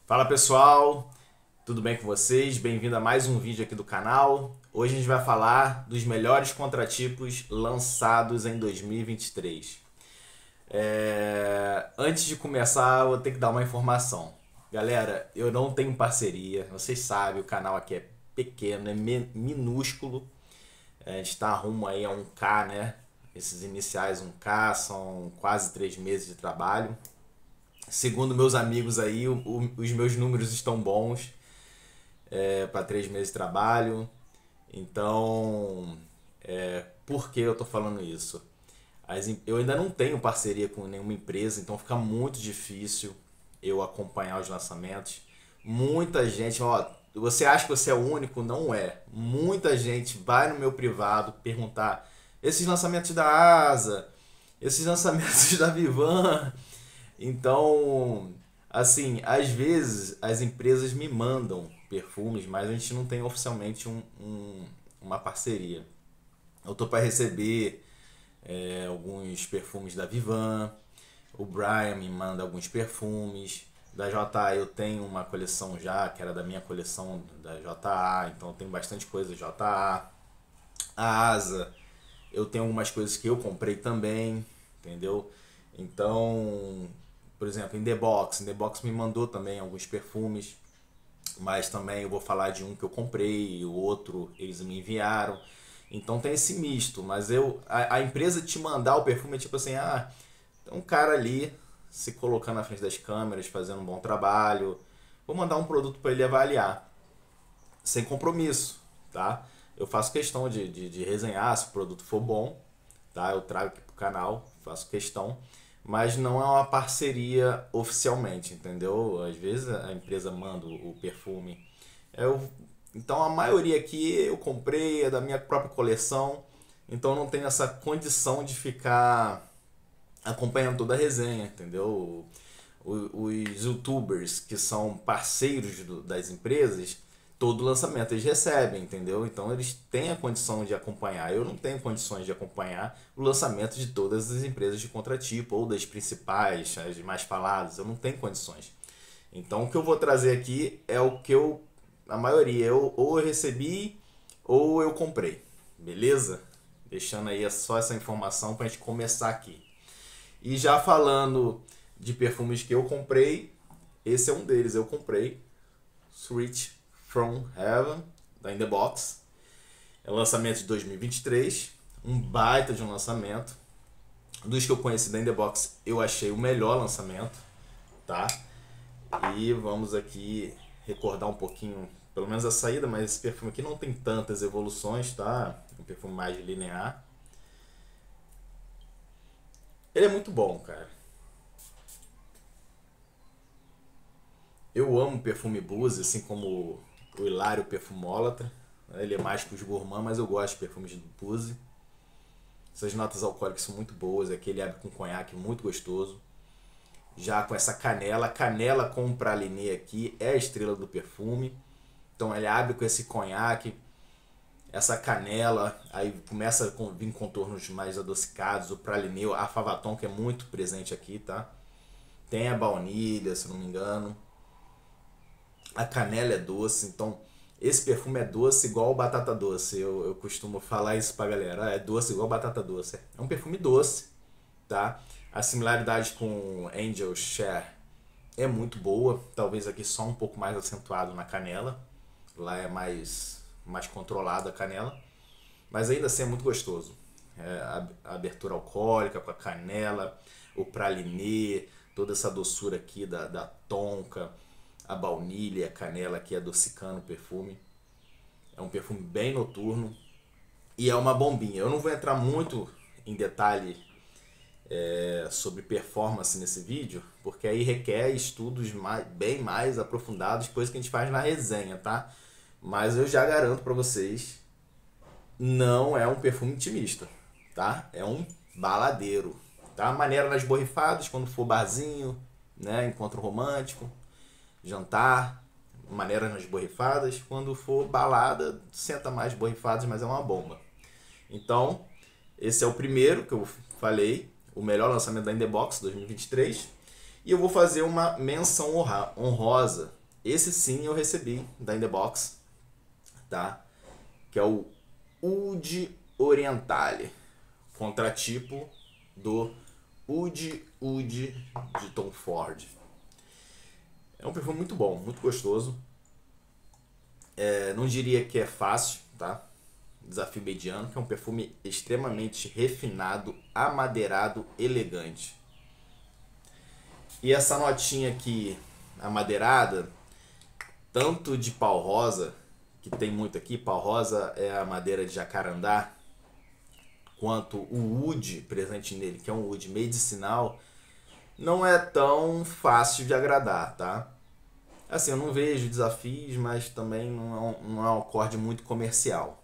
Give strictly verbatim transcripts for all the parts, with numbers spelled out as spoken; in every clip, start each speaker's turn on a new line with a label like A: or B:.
A: Fala pessoal, tudo bem com vocês? Bem-vindo a mais um vídeo aqui do canal. Hoje a gente vai falar dos melhores contratipos lançados em dois mil e vinte e três. É... Antes de começar, eu vou ter que dar uma informação. Galera, eu não tenho parceria, vocês sabem, o canal aqui é pequeno, é minúsculo. A gente está rumo aí a um K, né? Esses iniciais um K são quase três meses de trabalho. Segundo meus amigos aí, o, o, os meus números estão bons é, para três meses de trabalho. Então, é, por que eu tô falando isso? As, eu ainda não tenho parceria com nenhuma empresa, então fica muito difícil eu acompanhar os lançamentos. Muita gente, ó, você acha que você é o único? Não é. Muita gente vai no meu privado perguntar esses lançamentos da Asa, esses lançamentos da Vivan. Então, assim, às vezes as empresas me mandam perfumes, mas a gente não tem oficialmente um, um, uma parceria. Eu tô para receber é, alguns perfumes da Vivan, o Brian me manda alguns perfumes, da J A eu tenho uma coleção já, que era da minha coleção da J A, então tem bastante coisa J A. A Asa, eu tenho algumas coisas que eu comprei também, entendeu? Então, por exemplo, em The Box, em The Box me mandou também alguns perfumes, mas também eu vou falar de um que eu comprei, o outro eles me enviaram. Então tem esse misto, mas eu a, a empresa te mandar o perfume é tipo assim, ah, tem um cara ali se colocando na frente das câmeras, fazendo um bom trabalho, vou mandar um produto para ele avaliar, sem compromisso, tá? Eu faço questão de, de, de resenhar se o produto for bom, tá? Eu trago aqui pro canal, faço questão, mas não é uma parceria oficialmente, entendeu? Às vezes a empresa manda o perfume. Eu, então a maioria aqui eu comprei, é da minha própria coleção, então não tenho essa condição de ficar acompanhando toda a resenha, entendeu? Os youtubers que são parceiros do, das empresas, todo lançamento eles recebem, entendeu? Então eles têm a condição de acompanhar. Eu não tenho condições de acompanhar o lançamento de todas as empresas de contratipo ou das principais, as mais faladas. Eu não tenho condições. Então o que eu vou trazer aqui é o que eu, a maioria, eu, ou eu recebi ou eu comprei. Beleza? Deixando aí só essa informação para a gente começar aqui. E já falando de perfumes que eu comprei, esse é um deles. Eu comprei Sweet From Heaven, da In The Box. É lançamento de dois mil e vinte e três, um baita de um lançamento. Dos que eu conheci da In The Box, eu achei o melhor lançamento, tá? E vamos aqui recordar um pouquinho, pelo menos a saída, mas esse perfume aqui não tem tantas evoluções, tá? É um perfume mais linear. Ele é muito bom, cara. Eu amo perfume Boozy, assim como o Hilário Perfumólatra. Ele é mais que os gourmand, mas eu gosto de perfumes de Boozy. Essas notas alcoólicas são muito boas. Aqui ele abre com conhaque muito gostoso. Já com essa canela. Canela com pralinê aqui é a estrela do perfume. Então ele abre com esse conhaque, essa canela. Aí começa a vir contornos mais adocicados. O pralinê, a favaton, que é muito presente aqui, tá? Tem a baunilha, se não me engano. A canela é doce, então esse perfume é doce igual batata doce. Eu, eu costumo falar isso pra galera, ah, é doce igual batata doce. É um perfume doce, tá? A similaridade com Angel Share é muito boa, talvez aqui só um pouco mais acentuado na canela. Lá é mais, mais controlada a canela, mas ainda assim é muito gostoso. É, a, a abertura alcoólica com a canela, o pralinê, toda essa doçura aqui da, da tonka, a baunilha, a canela aqui adocicando o perfume. É um perfume bem noturno e é uma bombinha. Eu não vou entrar muito em detalhe é, sobre performance nesse vídeo, porque aí requer estudos mais, bem mais aprofundados, coisa que a gente faz na resenha, tá? Mas eu já garanto para vocês, não é um perfume intimista, tá? É um baladeiro, tá? Maneira nas borrifadas, quando for barzinho, né? Encontro romântico, jantar, maneira nas borrifadas. Quando for balada, senta mais borrifadas, mas é uma bomba. Então, esse é o primeiro que eu falei, o melhor lançamento da In The Box dois mil e vinte e três. E eu vou fazer uma menção honrosa Esse sim eu recebi da In The Box, tá? Que é o Oud Orientale, contratipo do Oud Oud de Tom Ford. É um perfume muito bom, muito gostoso. É, não diria que é fácil, tá? Desafio mediano, que é um perfume extremamente refinado, amadeirado, elegante. E essa notinha aqui, amadeirada, tanto de pau rosa, que tem muito aqui, pau rosa é a madeira de jacarandá, quanto o oud presente nele, que é um oud medicinal, não é tão fácil de agradar, tá? Assim, eu não vejo desafios, mas também não é um, não é um acorde muito comercial.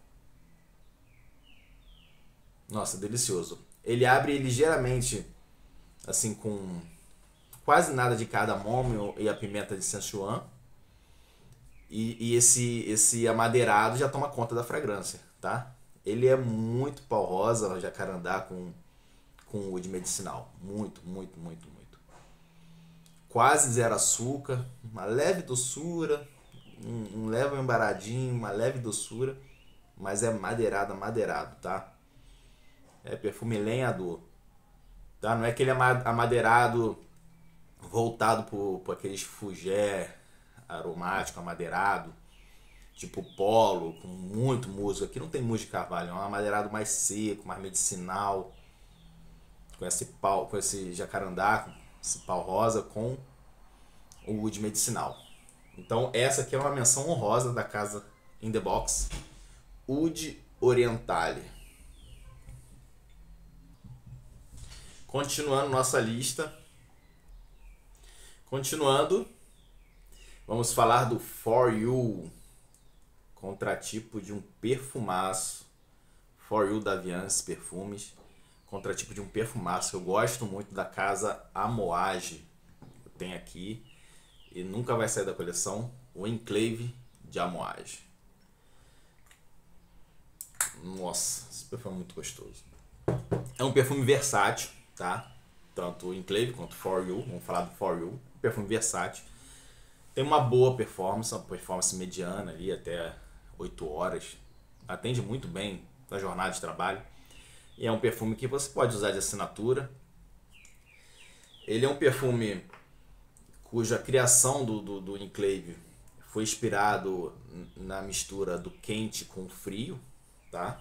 A: Nossa, delicioso. Ele abre ligeiramente, assim, com quase nada de cardamomo e a pimenta de Szechuan. E, e esse, esse amadeirado já toma conta da fragrância, tá? Ele é muito pau rosa, jacarandá com, com oud medicinal. Muito, muito, muito, muito. Quase zero açúcar, uma leve doçura, um, um leve embaradinho, uma leve doçura, mas é madeirado, madeirado, tá? É perfume lenhador, tá? Não é aquele amadeirado voltado por, por aqueles fugé aromático, amadeirado, tipo polo, com muito musgo. Aqui não tem musgo de carvalho, é um amadeirado mais seco, mais medicinal, com esse pau, com esse jacarandá, esse pau rosa com o oud medicinal. Então essa aqui é uma menção honrosa da casa In The Box, Oud Orientale. Continuando nossa lista, continuando, vamos falar do For You, contratipo de um perfumaço. For You da Viance Perfumes, contratipo de um perfumaço. Eu gosto muito da casa Amouage, eu tenho aqui e nunca vai sair da coleção, o Enclave de Amouage. Nossa, esse perfume é muito gostoso. É um perfume versátil, tá? Tanto o Enclave quanto o For You, vamos falar do For You, um perfume versátil. Tem uma boa performance, uma performance mediana ali, até oito horas. Atende muito bem na jornada de trabalho. E é um perfume que você pode usar de assinatura. Ele é um perfume cuja criação do, do, do Enclave foi inspirado na mistura do quente com o frio, tá?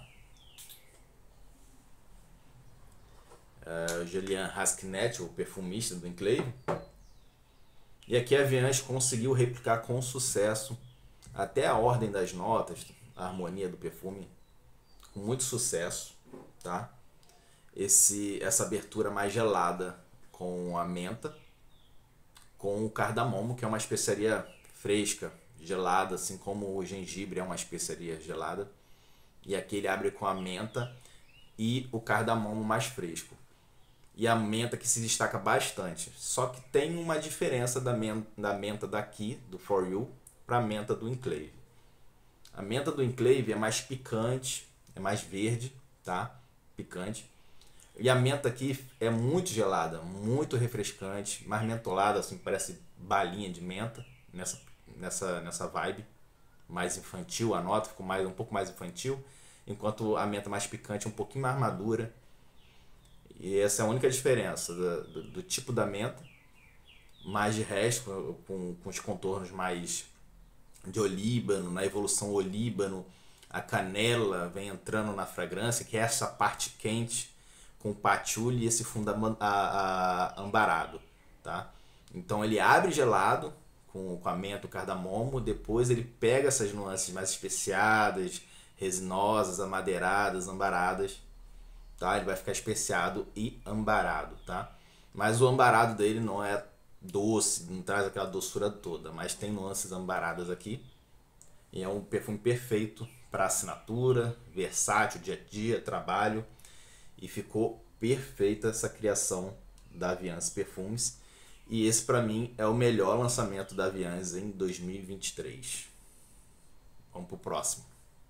A: Uh, Julian Hasknet, o perfumista do Enclave. E aqui a Viance conseguiu replicar com sucesso até a ordem das notas, a harmonia do perfume, com muito sucesso, tá? Esse, essa abertura mais gelada com a menta, com o cardamomo, que é uma especiaria fresca, gelada, assim como o gengibre é uma especiaria gelada. E aqui ele abre com a menta e o cardamomo mais fresco. E a menta que se destaca bastante. Só que tem uma diferença da menta, da menta daqui, do For You, para a menta do Enclave. A menta do Enclave é mais picante, é mais verde, tá? Picante. E a menta aqui é muito gelada, muito refrescante, mais mentolada, assim, parece balinha de menta, nessa, nessa, nessa vibe. Mais infantil, a nota ficou mais, um pouco mais infantil, enquanto a menta mais picante é um pouquinho mais madura. E essa é a única diferença do, do, do tipo da menta, mas de resto, com, com os contornos mais de olíbano, na evolução olíbano, a canela vem entrando na fragrância, que é essa parte quente, com o patchouli e esse fundo a, a, ambarado, tá? Então ele abre gelado, com, com a menta, o cardamomo, depois ele pega essas nuances mais especiadas, resinosas, amadeiradas, ambaradas, tá? Ele vai ficar especiado e ambarado, tá? Mas o ambarado dele não é doce, não traz aquela doçura toda, mas tem nuances ambaradas aqui. E é um perfume perfeito para assinatura, versátil, dia a dia, trabalho. E ficou perfeita essa criação da Viance Perfumes. E esse para mim é o melhor lançamento da Viance em dois mil e vinte e três. Vamos pro próximo.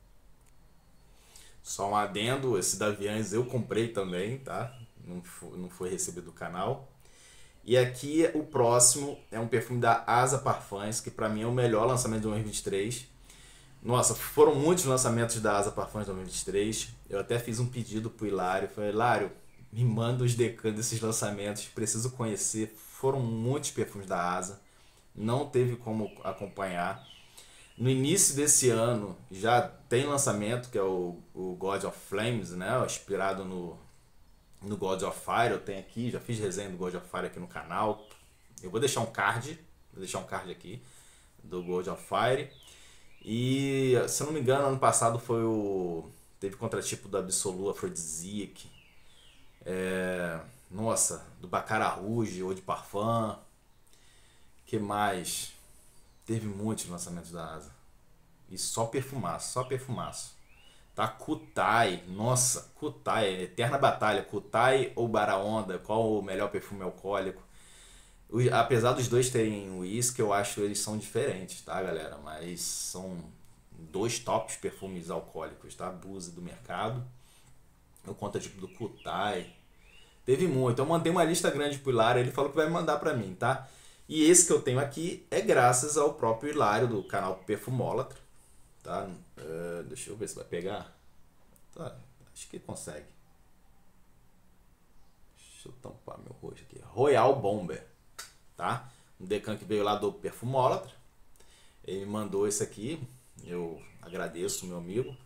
A: Só um adendo, esse da Viance eu comprei também, tá? Não foi, não foi recebido do canal. E aqui o próximo é um perfume da Asa Parfums, que pra mim é o melhor lançamento de dois mil e vinte e três. Nossa, foram muitos lançamentos da Asa Parfums de dois mil e vinte e três. Eu até fiz um pedido pro Hilário. Falei, Hilário, me manda os decans desses lançamentos, preciso conhecer. Foram muitos perfumes da Asa, não teve como acompanhar. No início desse ano já tem lançamento, que é o, o God of Flames, né? Inspirado no, no God of Fire. Eu tenho aqui, já fiz resenha do God of Fire aqui no canal. Eu vou deixar um card, vou deixar um card aqui do God of Fire. E, se eu não me engano, ano passado foi o... teve contratipo do Absolu Aphrodisiac. É, nossa, do Baccarat Rouge, Eau de Parfum. Que mais? Teve muitos lançamentos da Asa. E só perfumaço, só perfumaço. Tá, Kutai. Nossa, Kutai. Eterna batalha. Kutai ou Baraonda? Qual o melhor perfume alcoólico? Os- Apesar dos dois terem uísque, eu acho que eles são diferentes, tá, galera? Mas são dois tops perfumes alcoólicos, tá? Buse do mercado. Eu conto tipo do Kutai. Teve muito. Eu mandei uma lista grande pro Hilário, ele falou que vai mandar pra mim, tá? E esse que eu tenho aqui é graças ao próprio Hilário do canal Perfumólatra, tá? Eh, deixa eu ver se vai pegar. Tá, acho que consegue. Deixa eu tampar meu rosto aqui. Royal Bomber, tá? Um decan que veio lá do Perfumólatra. Ele me mandou esse aqui. Eu agradeço, meu amigo.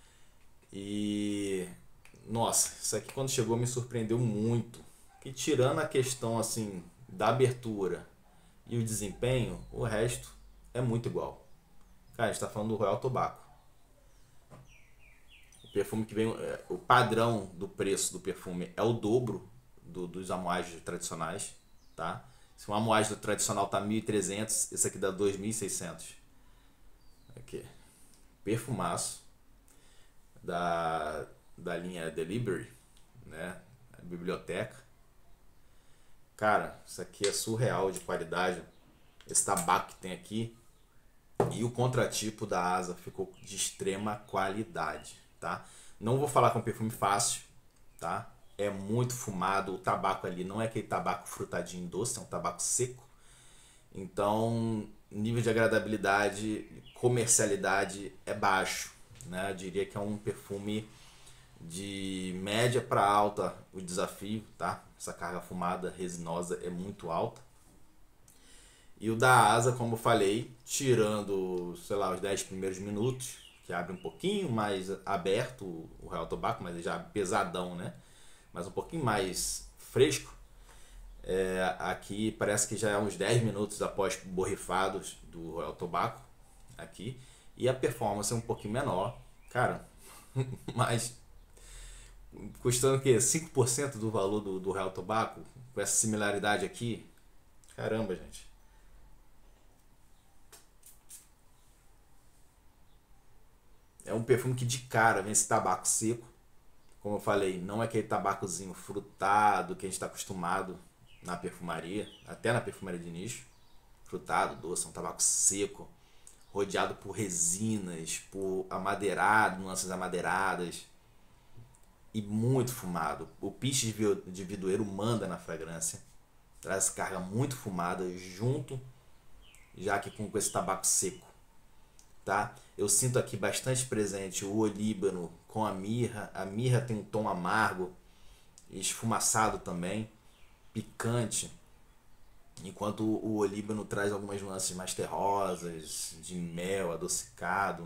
A: E nossa, isso aqui quando chegou me surpreendeu muito. Que tirando a questão assim da abertura e o desempenho, o resto é muito igual. Cara, a gente tá falando do Royal Tobacco. O perfume que vem, é, o padrão do preço do perfume é o dobro do, dos amuagens tradicionais, tá? Se um amuagem tradicional tá mil e trezentos, esse aqui dá dois mil e seiscentos. Aqui, perfumaço da, da linha Delivery, né? A biblioteca. Cara, isso aqui é surreal de qualidade. Esse tabaco que tem aqui e o contratipo da Asa ficou de extrema qualidade, tá? Não vou falar que é um perfume fácil, tá? É muito fumado, o tabaco ali não é aquele tabaco frutadinho doce, é um tabaco seco. Então, nível de agradabilidade, comercialidade é baixo, né? Eu diria que é um perfume de média para alta o desafio, tá? Essa carga fumada resinosa é muito alta. E o da Asa, como eu falei, tirando, sei lá, os dez primeiros minutos, que abre um pouquinho mais aberto o Real Tobacco, mas já pesadão, né? Mas um pouquinho mais fresco. É, aqui parece que já é uns dez minutos após borrifados do Royal Tobacco aqui. E a performance é um pouquinho menor. Cara, mas custando o quê? cinco por cento do valor do, do Royal Tobacco? Com essa similaridade aqui? Caramba, gente. É um perfume que de cara vem esse tabaco seco. Como eu falei, não é aquele tabacozinho frutado que a gente está acostumado na perfumaria, até na perfumaria de nicho. Frutado, doce, é um tabaco seco, rodeado por resinas, por amadeirado, nuances amadeiradas e muito fumado. O piche de vidroeiro manda na fragrância, traz carga muito fumada junto, já que com, com esse tabaco seco, tá? Eu sinto aqui bastante presente o olíbano com a mirra. A mirra tem um tom amargo, esfumaçado também, picante, enquanto o olíbano traz algumas nuances mais terrosas, de mel, adocicado.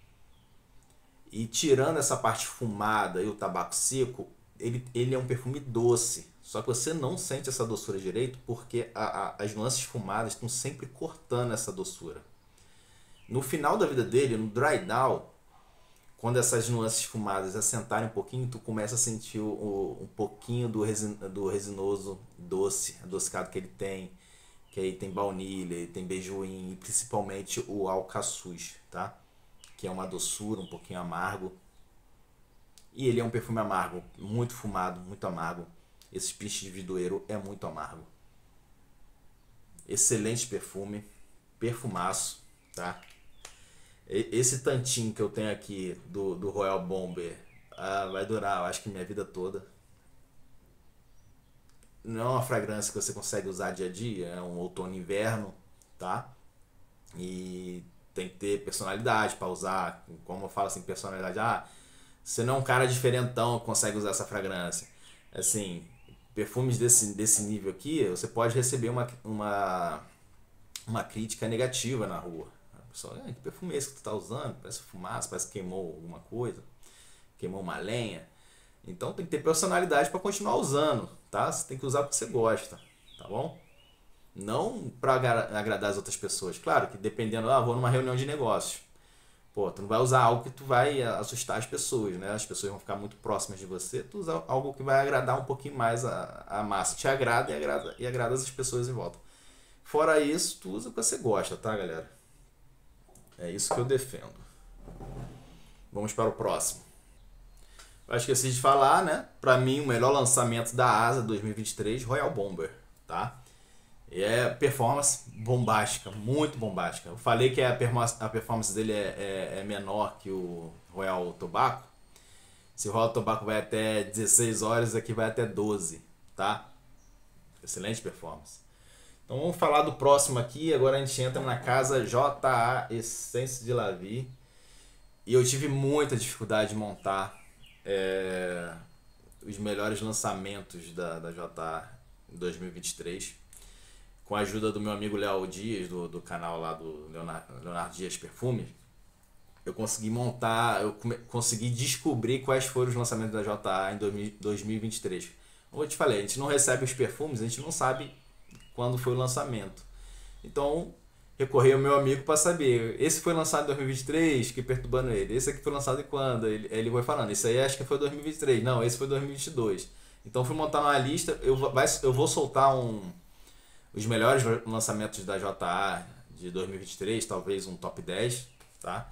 A: E tirando essa parte fumada e o tabaco seco, ele, ele é um perfume doce. Só que você não sente essa doçura direito porque a, a, as nuances fumadas estão sempre cortando essa doçura. No final da vida dele, no dry down, quando essas nuances fumadas assentarem um pouquinho, tu começa a sentir o, o, um pouquinho do, resin, do resinoso doce, adocicado que ele tem. Que aí tem baunilha, tem beijoim e principalmente o alcaçuz, tá? Que é uma doçura, um pouquinho amargo. E ele é um perfume amargo, muito fumado, muito amargo. Esse piche de vidroeiro é muito amargo. Excelente perfume, perfumaço, tá? Esse tantinho que eu tenho aqui do, do Royal Bomber, ah, vai durar, eu acho que minha vida toda. não é uma fragrância que você consegue usar dia a dia, é um outono e inverno, tá? E tem que ter personalidade para usar, como eu falo assim, personalidade, ah, você não é um cara diferentão que consegue usar essa fragrância. Assim, perfumes desse, desse nível aqui, você pode receber uma, uma, uma crítica negativa na rua. A pessoa, ah, que perfume é esse que tu tá usando? Parece fumaça, parece que queimou alguma coisa, queimou uma lenha. Então tem que ter personalidade para continuar usando, tá? Você tem que usar porque você gosta, tá bom? Não para agradar as outras pessoas. Claro que dependendo, ah, vou numa reunião de negócios. Pô, tu não vai usar algo que tu vai assustar as pessoas, né? As pessoas vão ficar muito próximas de você. Tu usa algo que vai agradar um pouquinho mais a, a massa. Te agrada e agrada, e agrada as pessoas em volta. Fora isso, tu usa o que você gosta, tá, galera? É isso que eu defendo. Vamos para o próximo. Eu esqueci de falar, né? Pra mim, o melhor lançamento da Asa dois mil e vinte e três, Royal Bomber, tá? E é performance bombástica, muito bombástica. Eu falei que a performance, a performance dele é, é, é menor que o Royal Tobacco. Se o Royal Tobacco vai até dezesseis horas, aqui vai até doze, tá? Excelente performance. Então vamos falar do próximo aqui. Agora a gente entra na casa J A Essence de La Vie. E eu tive muita dificuldade de montar é, os melhores lançamentos da, da J A em dois mil e vinte e três. Com a ajuda do meu amigo Léo Dias, do, do canal lá do Leonardo, Leonardo Dias Perfumes, eu consegui montar, eu come, consegui descobrir quais foram os lançamentos da J A em dois mil e vinte e três. Como eu te falei, a gente não recebe os perfumes, a gente não sabe quando foi o lançamento. Então, recorri ao meu amigo para saber, esse foi lançado em dois mil e vinte e três, que perturbando ele. Esse aqui foi lançado em quando? Ele, ele vai falando, esse aí acho que foi dois mil e vinte e três. Não, esse foi dois mil e vinte e dois. Então, fui montar uma lista, eu, vai, eu vou soltar um... os melhores lançamentos da J A de dois mil e vinte e três, talvez um top dez, tá?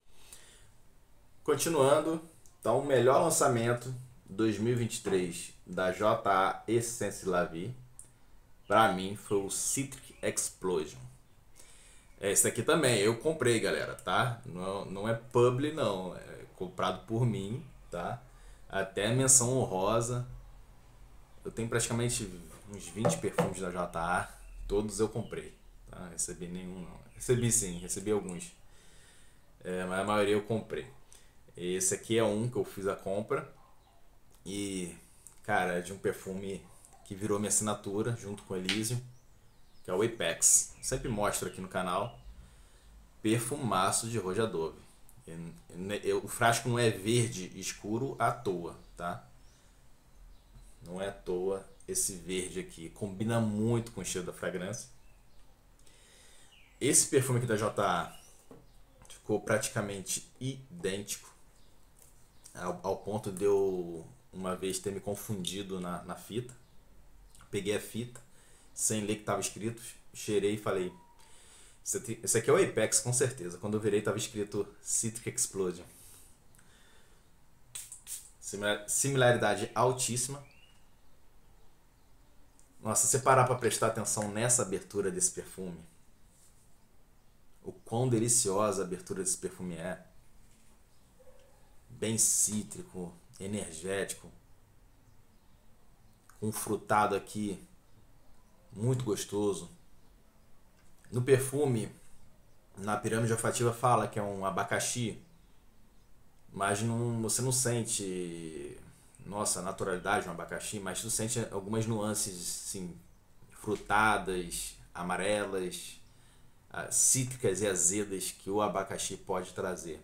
A: Continuando, então o melhor lançamento dois mil e vinte e três da J A Essence La Vie, pra mim foi o Citric Explosion. Esse aqui também, eu comprei, galera, tá? Não, não é publi não, é comprado por mim, tá? Até menção honrosa. Eu tenho praticamente uns vinte perfumes da J A, todos eu comprei, tá? Recebi nenhum não. Recebi sim, recebi alguns, é, mas a maioria eu comprei. Esse aqui é um que eu fiz a compra e, cara, é de um perfume que virou minha assinatura junto com o Elysium, que é o Apex. Sempre mostro aqui no canal. Perfumaço de Roja Dove. O frasco não é verde escuro à toa, tá? Não é à toa esse verde aqui. Combina muito com o cheiro da fragrância. Esse perfume aqui da J A ficou praticamente idêntico, ao, ao ponto de eu uma vez ter me confundido na, na fita. Peguei a fita, sem ler que estava escrito, cheirei e falei, esse aqui é o Apex com certeza. Quando eu virei estava escrito Citric Explosion. Similaridade altíssima. Nossa, se você parar para prestar atenção nessa abertura desse perfume, o quão deliciosa a abertura desse perfume é. Bem cítrico, energético, com um frutado aqui muito gostoso. No perfume, na pirâmide olfativa fala que é um abacaxi, mas não, você não sente, nossa, a naturalidade de um abacaxi, mas tu sente algumas nuances assim, frutadas, amarelas, cítricas e azedas que o abacaxi pode trazer.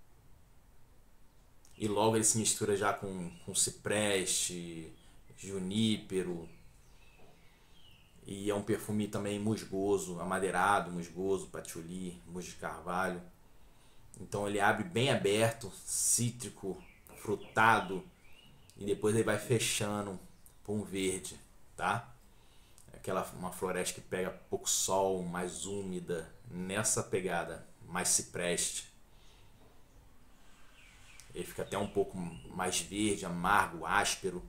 A: E logo ele se mistura já com, com cipreste, junípero. E é um perfume também musgoso, amadeirado, musgoso, patchouli, musgo de carvalho. Então ele abre bem aberto, cítrico, frutado. E depois ele vai fechando por um verde, tá? Aquela uma floresta que pega pouco sol, mais úmida, nessa pegada, mais cipreste. Ele fica até um pouco mais verde, amargo, áspero,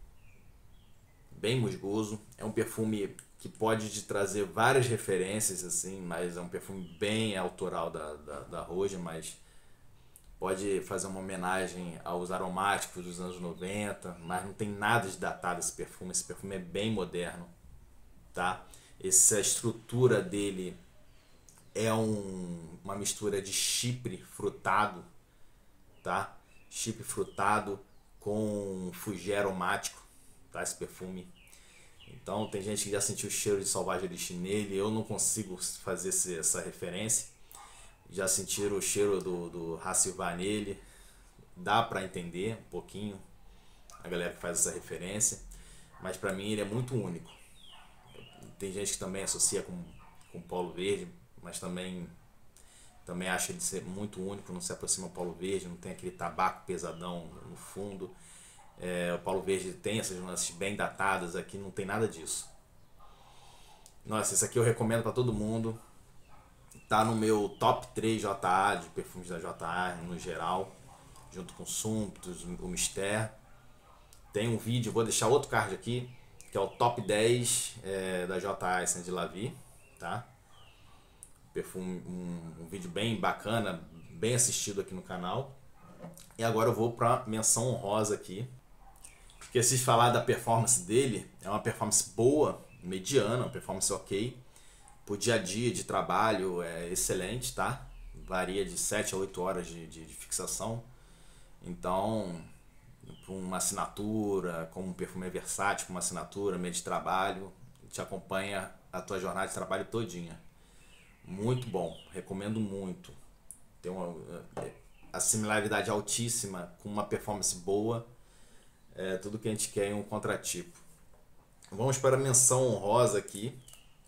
A: bem musgoso. É um perfume que pode te trazer várias referências, assim, mas é um perfume bem autoral da, da, da Roja, mas pode fazer uma homenagem aos aromáticos dos anos noventa, mas não tem nada de datado esse perfume. Esse perfume é bem moderno, tá? Essa estrutura dele é um, uma mistura de chipre frutado, tá? Chipre frutado com fugê aromático, tá? Esse perfume. Então tem gente que já sentiu o cheiro de Sauvage Elixir nele. Eu não consigo fazer esse, essa referência. Já sentiram o cheiro do, do Racivar nele. Dá pra entender um pouquinho a galera que faz essa referência. Mas pra mim ele é muito único. Tem gente que também associa com, com Paulo Verde, mas também, também acha ele ser muito único, não se aproxima ao Paulo Verde, não tem aquele tabaco pesadão no fundo. É, o Paulo Verde tem essas nuances bem datadas, aqui não tem nada disso. Nossa, esse aqui eu recomendo pra todo mundo. Tá no meu top três J A de perfumes da J A no geral, junto com Sumptus, o Mystère. Tem um vídeo, vou deixar outro card aqui, que é o top dez é, da J A Essence de La Vie, tá? Perfume, um, um vídeo bem bacana, bem assistido aqui no canal. E agora eu vou para menção honrosa aqui. Esqueci de falar da performance dele, é uma performance boa, mediana, uma performance ok. Pro dia a dia de trabalho é excelente, tá? Varia de sete a oito horas de, de, de fixação. Então, para uma assinatura, como um perfume é versátil, com uma assinatura, meio de trabalho, te acompanha a tua jornada de trabalho todinha. Muito bom, recomendo muito. Tem uma a similaridade altíssima com uma performance boa, é tudo que a gente quer em um contratipo. Vamos para a menção honrosa aqui.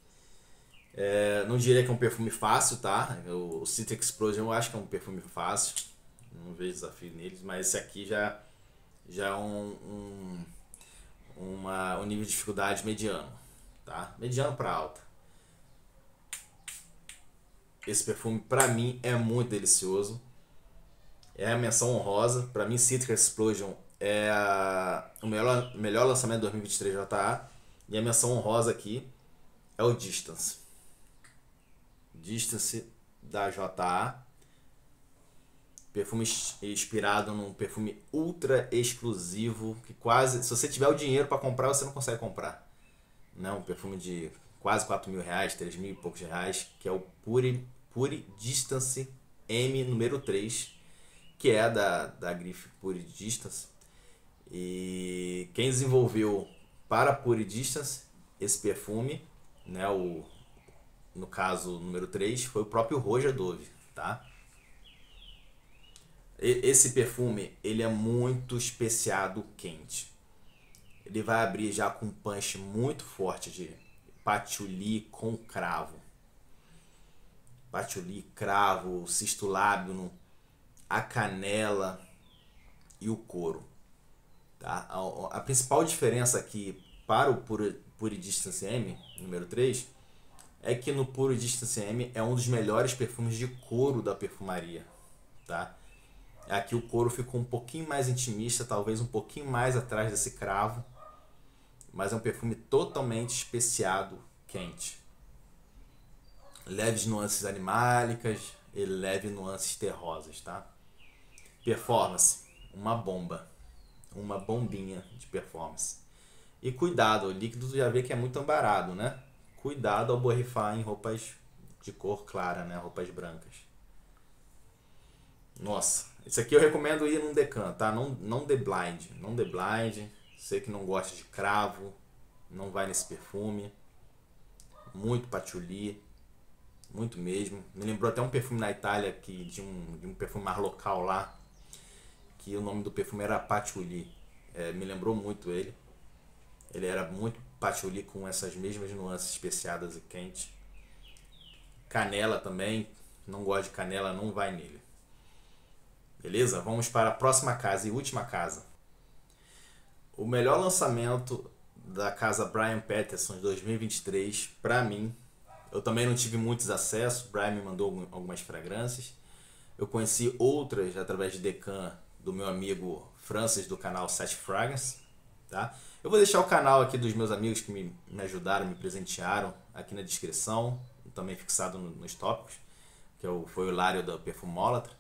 A: É, não diria que é um perfume fácil, tá? O Citric Explosion eu acho que é um perfume fácil, não vejo desafio neles, mas esse aqui já, já é um, um, uma, um nível de dificuldade mediano, tá? Mediano para alta. Esse perfume pra mim é muito delicioso, é a menção honrosa. Pra mim, Citric Explosion é a, o melhor, melhor lançamento de dois mil e vinte e três J A, e a menção honrosa aqui é o Distance. Distance da J A, perfume inspirado num perfume ultra exclusivo que quase, se você tiver o dinheiro para comprar, você não consegue comprar. Não, um perfume de quase quatro mil reais, três mil e poucos reais, que é o Pure, Pure Distance M número três, que é da, da grife Pure Distance. E quem desenvolveu para Pure Distance esse perfume, né, o no caso número três, foi o próprio Roger Dove, tá? Esse perfume, ele é muito especiado quente. Ele vai abrir já com um punch muito forte de patchouli com cravo. Patchouli, cravo, cisto lábio, a canela e o couro, tá? A, a principal diferença aqui para o Pure, Pure Distance M número três é que no Pure Distance M é um dos melhores perfumes de couro da perfumaria, tá? Aqui o couro ficou um pouquinho mais intimista, talvez um pouquinho mais atrás desse cravo, mas é um perfume totalmente especiado, quente. Leves nuances animálicas e leves nuances terrosas, tá? Performance, uma bomba, uma bombinha de performance. E cuidado, o líquido tu já vê que é muito ambarado, né? Cuidado ao borrifar em roupas de cor clara, né? Roupas brancas. Nossa, esse aqui eu recomendo ir num Decan, tá? Não, não The Blind, não The Blind. Você que não gosta de cravo, não vai nesse perfume. Muito patchouli, muito mesmo. Me lembrou até um perfume na Itália, que, de, um, de um perfume mais local lá, que o nome do perfume era Patchouli. É, me lembrou muito ele. Ele era muito patchouli com essas mesmas nuances especiadas e quentes. Canela também, não gosta de canela, não vai nele. Beleza? Vamos para a próxima casa e última casa. O melhor lançamento da casa Brian Patterson de dois mil e vinte e três, para mim, eu também não tive muitos acessos, o Brian me mandou algumas fragrâncias. Eu conheci outras através de Decan do meu amigo Francis do canal Sete Fragrance, tá? Eu vou deixar o canal aqui dos meus amigos que me, me ajudaram, me presentearam aqui na descrição, também fixado no, nos tópicos, que é o, foi o Lário da Perfumólatra.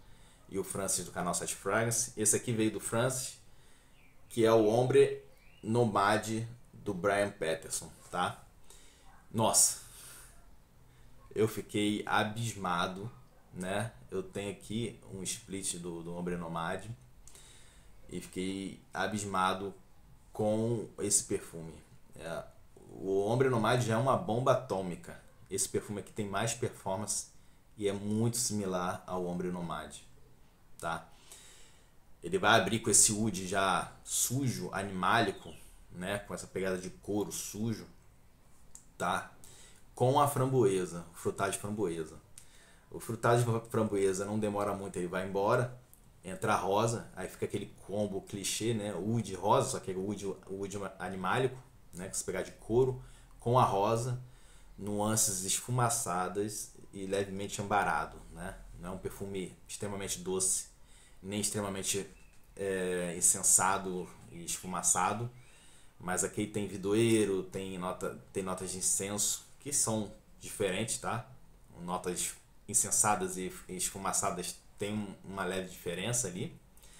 A: e o Francis do canal Sete Fragrance. Esse aqui veio do Francis, que é o Ombre Nomade do Brian Patterson, tá? Nossa, eu fiquei abismado, né? Eu tenho aqui um split do, do Ombre Nomade e fiquei abismado com esse perfume. É, o Ombre Nomade já é uma bomba atômica. Esse perfume aqui tem mais performance e é muito similar ao Ombre Nomade, tá? Ele vai abrir com esse oud já sujo, animálico, né? Com essa pegada de couro sujo, tá? Com a framboesa, o frutado de framboesa. O frutado de framboesa não demora muito, ele vai embora, entra a rosa, aí fica aquele combo clichê, né? Oud rosa, só que é o oud, oud animálico, né? Que se pegar de couro, com a rosa, nuances esfumaçadas e levemente ambarado, né? Não é um perfume extremamente doce, nem extremamente é, insensado e esfumaçado, mas aqui tem vidoeiro, tem, nota, tem notas de incenso, que são diferentes, tá? Notas insensadas e esfumaçadas tem uma leve diferença ali.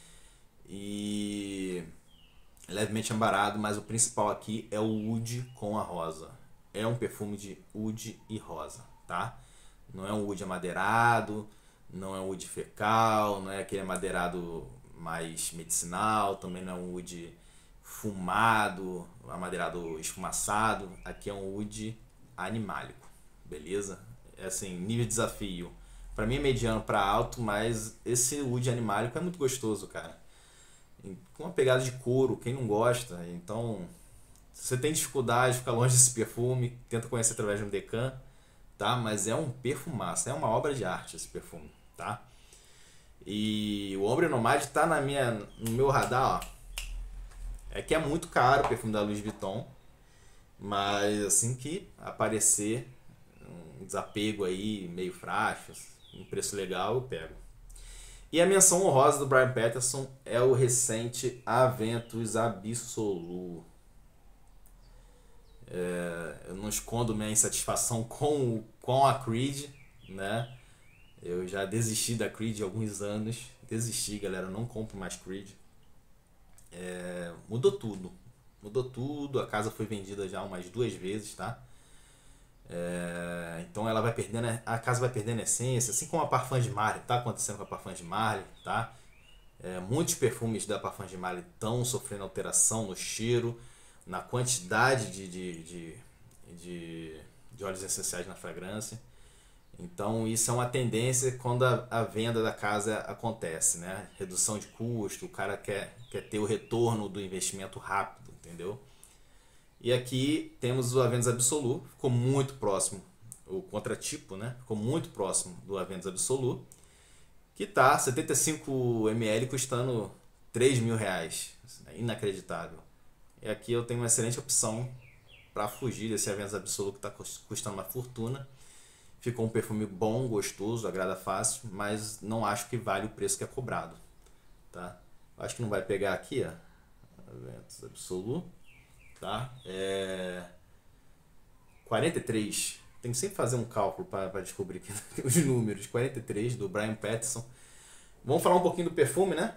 A: E levemente ambarado, mas o principal aqui é o oud com a rosa. É um perfume de oud e rosa, tá? Não é um oud amadeirado, não é um oud fecal, não é aquele amadeirado mais medicinal, também não é um oud fumado, amadeirado esfumaçado. Aqui é um oud animálico, beleza? É assim, nível de desafio. Pra mim é mediano pra alto, mas esse oud animálico é muito gostoso, cara. Com uma pegada de couro, quem não gosta? Então, se você tem dificuldade, fica longe desse perfume, tenta conhecer através de um Decan, tá? Mas é um perfumaço, é uma obra de arte esse perfume, tá? E o Ombre Nomade tá na minha, no meu radar, ó. É que é muito caro o perfume da Louis Vuitton, mas assim que aparecer um desapego aí, meio frágil, um preço legal, eu pego. E a menção honrosa do Brian Patterson é o recente Aventus Absolu. É, eu não escondo minha insatisfação com, com a Creed, né? Eu já desisti da Creed há alguns anos. Desisti, galera, não compro mais Creed. É, mudou tudo. Mudou tudo, a casa foi vendida já umas duas vezes, tá? É, então ela vai perdendo, a casa vai perdendo a essência, assim como a Parfums de Marly, tá acontecendo com a Parfums de Marly, tá? É, muitos perfumes da Parfums de Marly estão sofrendo alteração no cheiro, na quantidade de, de, de, de, de óleos essenciais na fragrância. Então isso é uma tendência quando a, a venda da casa acontece, né? Redução de custo, o cara quer, quer ter o retorno do investimento rápido, entendeu? E aqui temos o Aventus Absolu, ficou muito próximo, o contratipo, né? Ficou muito próximo do Aventus Absolu, que tá setenta e cinco mililitros custando três mil reais, inacreditável. E aqui eu tenho uma excelente opção para fugir desse Aventus Absolu que está custando uma fortuna. Ficou um perfume bom, gostoso, agrada fácil, mas não acho que vale o preço que é cobrado, tá? Acho que não vai pegar aqui, ó, Aventus Absolu. Tá? É... quarenta e três. Tem que sempre fazer um cálculo para descobrir aqui os números. quarenta e três do Brian Patterson. Vamos falar um pouquinho do perfume, né?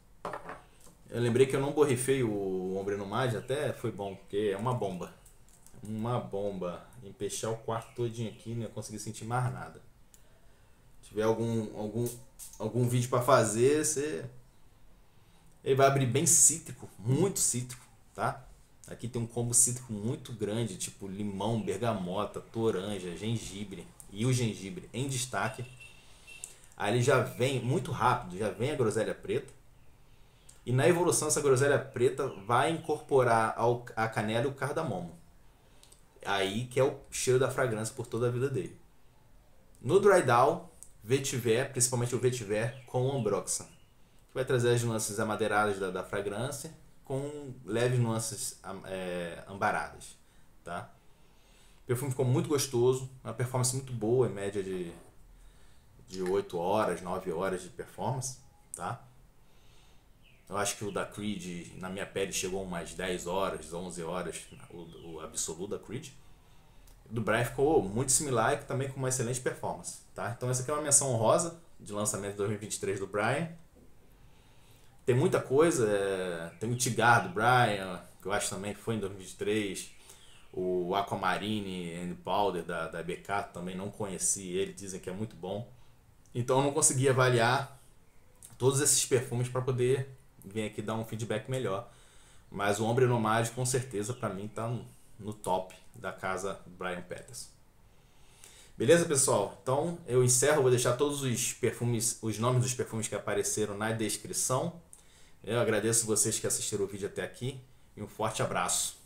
A: Eu lembrei que eu não borrifei o Ombre Nomade, até foi bom, porque é uma bomba. Uma bomba. Empechar o quarto todinho aqui, não ia conseguir sentir mais nada. Se tiver algum, algum, algum vídeo para fazer, você... ele vai abrir bem cítrico, muito cítrico, tá? Aqui tem um combo cítrico muito grande, tipo limão, bergamota, toranja, gengibre e o gengibre em destaque. Aí ele já vem muito rápido, já vem a groselha preta. E na evolução essa groselha preta vai incorporar ao, a canela e o cardamomo. Aí que é o cheiro da fragrância por toda a vida dele. No dry down, vetiver, principalmente o vetiver com ambroxa, que vai trazer as nuances amadeiradas da, da fragrância, com leves nuances é, ambaradas, tá? O perfume ficou muito gostoso, uma performance muito boa, em média de, de oito horas, nove horas de performance, tá? Eu acho que o da Creed, na minha pele, chegou umas dez horas, onze horas, o, o Absolu da Creed. O do Brian ficou muito similar e também com uma excelente performance, tá? Então essa aqui é uma menção honrosa, de lançamento de dois mil e vinte e três do Brian. Tem muita coisa, é, tem o Tigar do Brian, que eu acho também que foi em dois mil e vinte e três. O Aquamarine and Powder da, da B K, também não conheci ele, dizem que é muito bom. Então eu não consegui avaliar todos esses perfumes para poder vir aqui dar um feedback melhor. Mas o Ombre Nomade com certeza para mim está no, no top da casa Brian Patterson. Beleza, pessoal? Então eu encerro, vou deixar todos os perfumes, os nomes dos perfumes que apareceram na descrição. Eu agradeço vocês que assistiram o vídeo até aqui e um forte abraço.